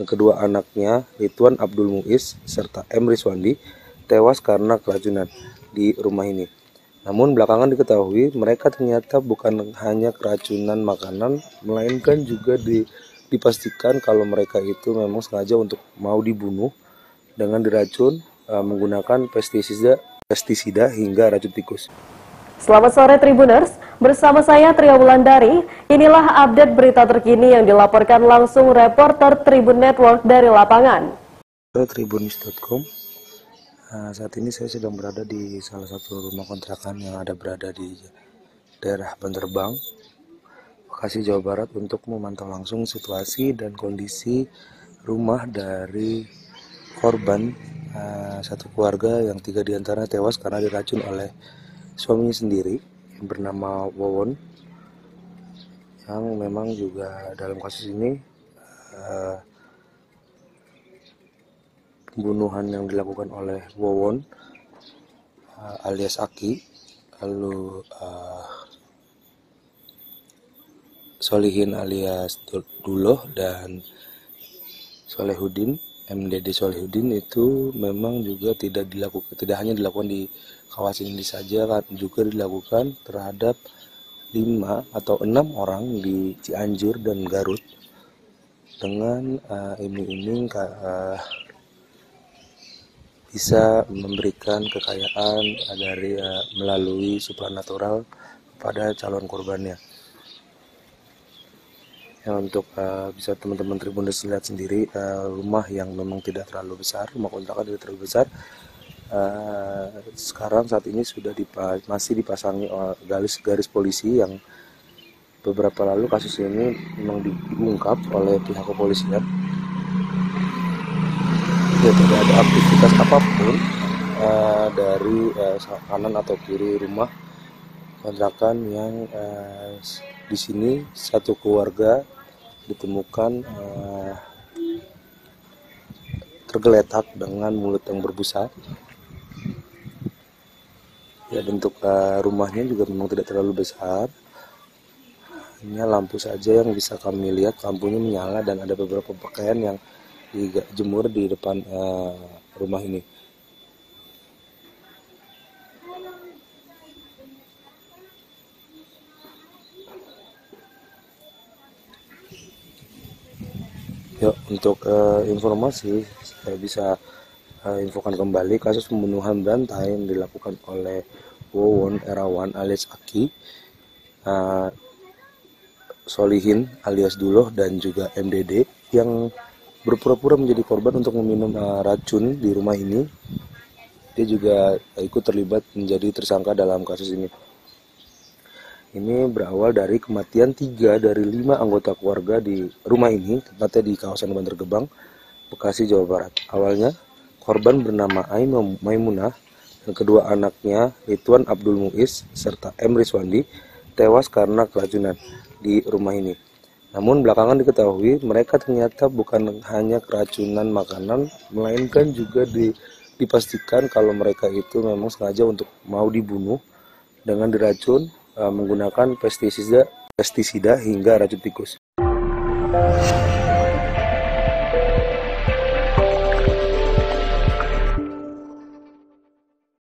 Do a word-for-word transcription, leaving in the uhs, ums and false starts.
dan kedua anaknya Ridwan Abdul Muiz serta M. Rizwandi tewas karena keracunan di rumah ini. Namun belakangan diketahui mereka ternyata bukan hanya keracunan makanan, melainkan juga di, dipastikan kalau mereka itu memang sengaja untuk mau dibunuh dengan diracun uh, menggunakan pestisida, pestisida hingga racun tikus. Selamat sore Tribuners, bersama saya Tria Wulandari. Inilah update berita terkini yang dilaporkan langsung reporter Tribun Network dari lapangan. Tribunnews dot com. Nah, saat ini saya sedang berada di salah satu rumah kontrakan yang ada berada di daerah Banterbang, Bekasi, Jawa Barat untuk memantau langsung situasi dan kondisi rumah dari korban uh, satu keluarga yang tiga diantaranya tewas karena diracun oleh suaminya sendiri yang bernama Wawon, yang memang juga dalam kasus ini uh, pembunuhan yang dilakukan oleh Wawon uh, alias Aki, lalu uh, Solihin alias Duloh dan Solehudin, M D D Solehudin itu memang juga tidak dilakukan, tidak hanya dilakukan di kawasan ini saja, kan juga dilakukan terhadap lima atau enam orang di Cianjur dan Garut dengan uh, iming-iming uh, bisa memberikan kekayaan dari uh, melalui supranatural kepada calon korbannya. Ya, untuk uh, bisa teman-teman Tribuners lihat sendiri, uh, rumah yang memang tidak terlalu besar, rumah kontrakan tidak terlalu besar, uh, sekarang saat ini sudah dipa masih dipasangi garis-garis polisi yang beberapa lalu kasus ini memang diungkap oleh pihak kepolisian. Ya, tidak ada aktivitas apapun uh, dari uh, kanan atau kiri rumah kontrakan yang uh, di sini satu keluarga ditemukan uh, tergeletak dengan mulut yang berbusa. Ya, bentuk uh, rumahnya juga memang tidak terlalu besar. Hanya lampu saja yang bisa kami lihat, lampunya menyala dan ada beberapa pakaian yang dijemur di depan uh, rumah ini. Ya, untuk uh, informasi saya bisa uh, infokan kembali kasus pembunuhan berantai yang dilakukan oleh Wawon Erawan alias Aki, uh, Solihin alias Duloh dan juga M D D yang berpura-pura menjadi korban untuk meminum uh, racun di rumah ini. Dia juga uh, ikut terlibat menjadi tersangka dalam kasus ini. Ini berawal dari kematian tiga dari lima anggota keluarga di rumah ini, tepatnya di kawasan Bantar Gebang, Bekasi, Jawa Barat. Awalnya, korban bernama Aim Maimunah dan kedua anaknya Ridwan Abdul Muiz serta M. Rizwandi tewas karena keracunan di rumah ini. Namun belakangan diketahui mereka ternyata bukan hanya keracunan makanan, melainkan juga di, dipastikan kalau mereka itu memang sengaja untuk mau dibunuh dengan diracun uh, menggunakan pestisida, pestisida hingga racun tikus.